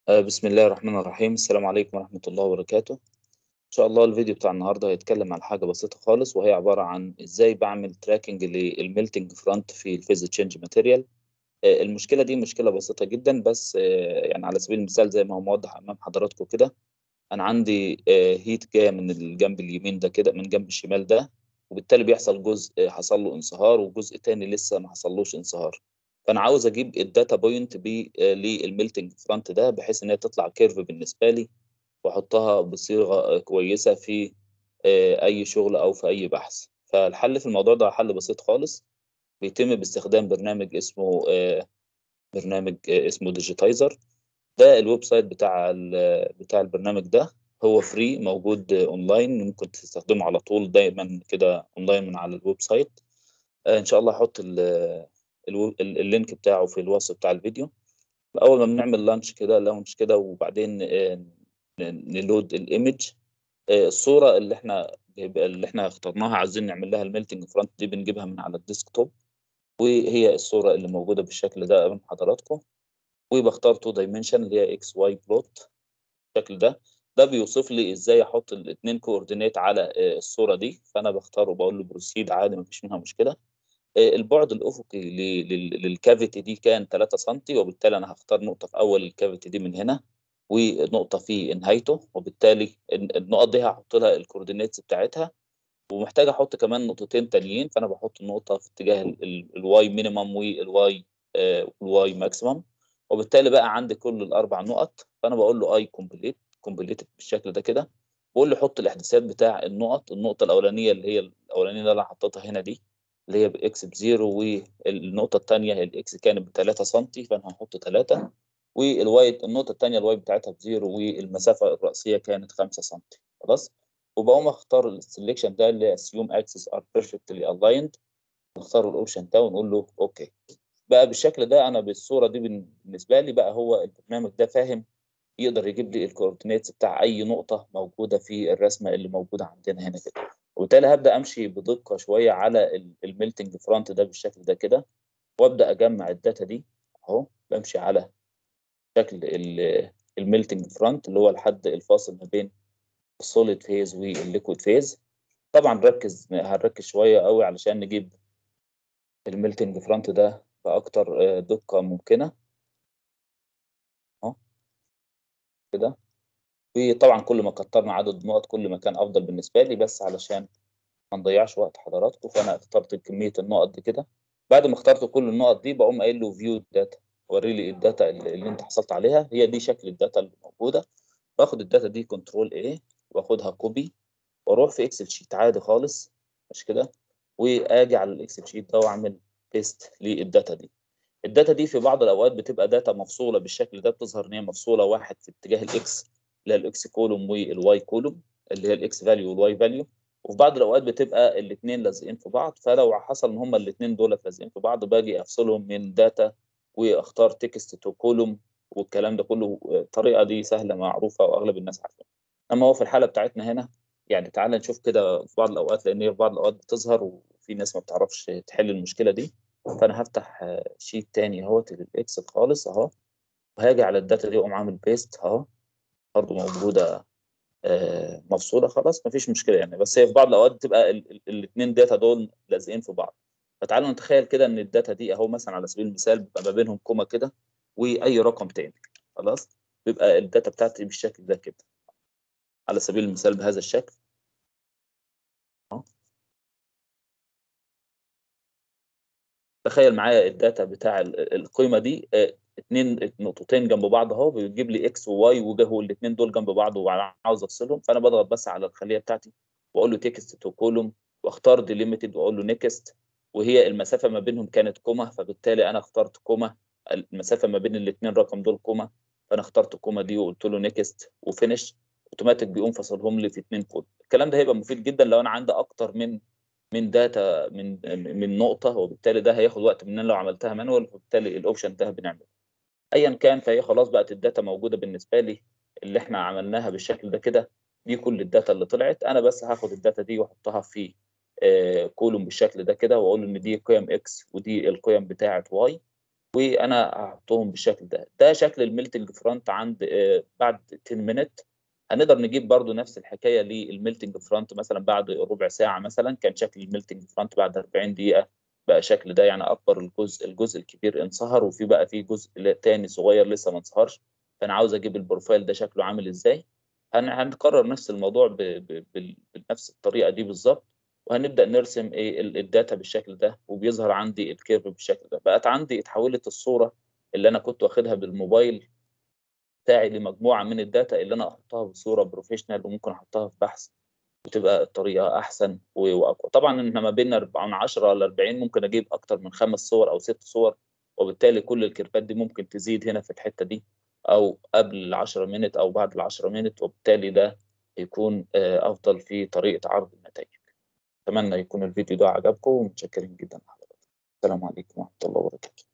بسم الله الرحمن الرحيم. السلام عليكم ورحمة الله وبركاته. إن شاء الله الفيديو بتاع النهاردة هيتكلم عن حاجة بسيطة خالص، وهي عبارة عن إزاي بعمل تراكنج للميلتنج فرونت في الفيز تشينج ماتيريال. المشكلة دي مشكلة بسيطة جدا، بس يعني على سبيل المثال زي ما هو موضح أمام حضراتكم كده. أنا عندي هيت جاية من الجنب اليمين ده كده، من جنب الشمال ده، وبالتالي بيحصل جزء حصل له انصهار، وجزء تاني لسه ما حصلوش انصهار. فأنا عاوز أجيب الداتا بوينت للميلتنج فرونت ده، بحيث إن هي تطلع كيرف بالنسبة لي، واحطها بصيغه كويسه في اي شغل او في اي بحث. فالحل في الموضوع ده حل بسيط خالص، بيتم باستخدام برنامج اسمه ديجيتايزر. ده الويب سايت بتاع البرنامج ده. هو فري، موجود اونلاين، ممكن تستخدمه على طول دايما كده اونلاين من على الويب سايت. ان شاء الله هحط اللينك بتاعه في الوصف بتاع الفيديو. اول ما بنعمل لانش كده، وبعدين نلود الايمج. الصوره اللي احنا اخترناها عايزين نعمل لها الميلتنج فرونت دي، بنجيبها من على الديسكتوب، وهي الصوره اللي موجوده بالشكل ده امام حضراتكم. وبختار تو دايمنشن اللي هي اكس واي بلوت بالشكل ده. ده بيوصف لي ازاي احط الاثنين كوردينيت على الصوره دي. فانا بختاره وبقول له بروسيد عادي، مفيش منها مشكله. البعد الافقي للكافيتي دي كان 3 سم، وبالتالي انا هختار نقطه في اول الكافيتي دي من هنا، ونقطه في نهايته، وبالتالي النقط دي هحط لها الكوردينيتس بتاعتها. ومحتاج احط كمان نقطتين تانيين، فانا بحط نقطه في اتجاه الواي مينيمم والواي ماكسيمم. وبالتالي بقى عندي كل الاربع نقط، فانا بقول له اي كومبليت بالشكل ده كده. بقول له حط الاحداثيات بتاع النقطه الاولانيه اللي هي الاولانيه اللي انا حطيتها هنا دي، اللي هي باكس بزيرو، والنقطه الثانيه الاكس كانت ب 3 سم، فانا هحط 3. والواي النقطه الثانيه الواي بتاعتها بزيرو، والمسافه الرئيسيه كانت 5 سم. خلاص. وبقوم اختار السلكشن ده اللي assume axis are perfectly aligned. نختار الاوبشن ده ونقول له اوكي. بقى بالشكل ده انا بالصوره دي بالنسبه لي بقى هو البرنامج ده فاهم، يقدر يجيب لي الكوردينيتس بتاع اي نقطه موجوده في الرسمه اللي موجوده عندنا هنا كده. وبالتالي هبدا امشي بدقه شويه على الميلتنج فرونت ده بالشكل ده كده، وابدا اجمع الداتا دي اهو. بمشي على شكل الميلتنج فرونت اللي هو الحد الفاصل ما بين السوليد فيز والليكويد فيز. طبعا هنركز شويه قوي علشان نجيب الميلتنج فرونت ده باكتر دقه ممكنه اهو كده. وطبعا كل ما كترنا عدد النقط كل ما كان افضل بالنسبه لي، بس علشان ما نضيعش وقت حضراتكم فانا اخترت كميه النقط دي كده. بعد ما اخترت كل النقط دي بقوم قايل له فيو داتا، وري لي الداتا اللي انت حصلت عليها. هي دي شكل الداتا اللي موجوده. باخد الداتا دي كنترول ايه، واخدها كوبي، واروح في اكسل شيت عادي خالص، مش كده، واجي على الاكسل شيت ده واعمل بيست للداتا دي. الداتا دي في بعض الاوقات بتبقى داتا مفصوله بالشكل ده، بتظهر ان هي مفصوله، واحد في اتجاه الاكس اللي هي الاكس كولوم، والواي كولوم اللي هي الاكس فاليو والواي فاليو. وفي بعض الاوقات بتبقى الاثنين لازقين في بعض. فلو حصل ان هما الاثنين دول لازقين في بعض، باجي افصلهم من داتا واختار تكست تو كولوم. والكلام ده كله الطريقه دي سهله معروفه واغلب الناس عارفه. اما هو في الحاله بتاعتنا هنا، يعني تعال نشوف كده في بعض الاوقات، لان هي في بعض الاوقات بتظهر وفي ناس ما بتعرفش تحل المشكله دي. فانا هفتح شيت تاني اهوت الاكسل خالص اهو، وهاجي على الداتا دي واقوم عامل بيست اهو. برضه موجوده مفصوله خلاص، مفيش مشكله يعني. بس هي في بعض الاوقات بتبقى الاثنين داتا دول لازقين في بعض. فتعالوا نتخيل كده ان الداتا دي اهو، مثلا على سبيل المثال بيبقى ما بينهم كوما كده واي رقم تاني. خلاص. بيبقى الداتا بتاعتي بالشكل ده كده، على سبيل المثال بهذا الشكل اهو. تخيل معايا الداتا بتاع القيمه دي اتنين نقطتين جنب بعض اهو، بيجيب لي اكس وواي، وجهوا الاثنين دول جنب بعض وانا عاوز افصلهم. فانا بضغط بس على الخليه بتاعتي، واقول له تكست تو كولوم، واختار ديليميتد واقول له نيكست. وهي المسافه ما بينهم كانت كوما، فبالتالي انا اخترت كوما. المسافه ما بين الاثنين رقم دول كوما، فانا اخترت كوما دي وقلت له نيكست وفينش. اوتوماتيك بيقوم فصلهم لي في 2 كود. الكلام ده هيبقى مفيد جدا لو انا عندي اكتر من داتا من نقطه، وبالتالي ده هياخد وقت مننا لو عملتها مانوال، وبالتالي الاوبشن ده بنعمله. ايا كان، فهي خلاص بقت الداتا موجوده بالنسبه لي اللي احنا عملناها بالشكل ده كده. دي كل الداتا اللي طلعت. انا بس هاخد الداتا دي واحطها في كولوم بالشكل ده كده، واقول ان دي قيم اكس ودي القيم بتاعه واي. وانا هحطهم بالشكل ده شكل الميلتنج فرونت عند بعد 10 مينت. هنقدر نجيب برضو نفس الحكايه للميلتنج فرونت مثلا بعد ربع ساعه، مثلا كان شكل الميلتنج فرونت بعد 40 دقيقه بقى شكل ده، يعني اكبر الجزء الكبير انصهر، وفي بقى في جزء تاني صغير لسه ما انصهرش. فانا عاوز اجيب البروفايل ده شكله عامل ازاي. هنكرر نفس الموضوع بنفس الطريقه دي بالظبط، وهنبدا نرسم ايه الداتا بالشكل ده، وبيظهر عندي الكيرف بالشكل ده. بقت عندي اتحولت الصوره اللي انا كنت واخدها بالموبايل بتاعي لمجموعه من الداتا اللي انا احطها بصوره بروفيشنال، وممكن احطها في بحث وتبقى الطريقه احسن واقوى. طبعا احنا ما بين 10 ل 40 ممكن اجيب اكتر من 5 صور او 6 صور، وبالتالي كل الكيرفات دي ممكن تزيد هنا في الحته دي، او قبل ال 10 مينت او بعد ال 10 مينت، وبالتالي ده يكون افضل في طريقه عرض النتائج. اتمنى يكون الفيديو ده عجبكم، ومتشكرين جدا لحضراتكم. السلام عليكم ورحمه الله وبركاته.